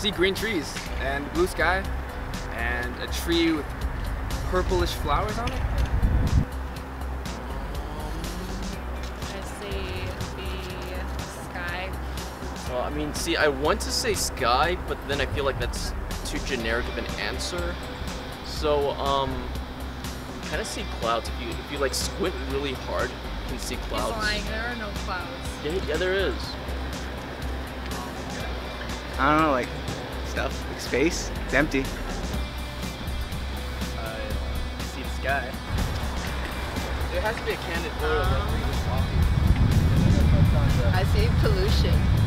see green trees and blue sky and a tree with purplish flowers on it. I see the sky. Well, I mean, see, I want to say sky, but then I feel like that's too generic of an answer. So, kind of see clouds. If you like squint really hard, you can see clouds. He's lying, there are no clouds. Yeah, there is. I don't know, like stuff, like space. It's empty. See the sky. There has to be a candid photo I see pollution.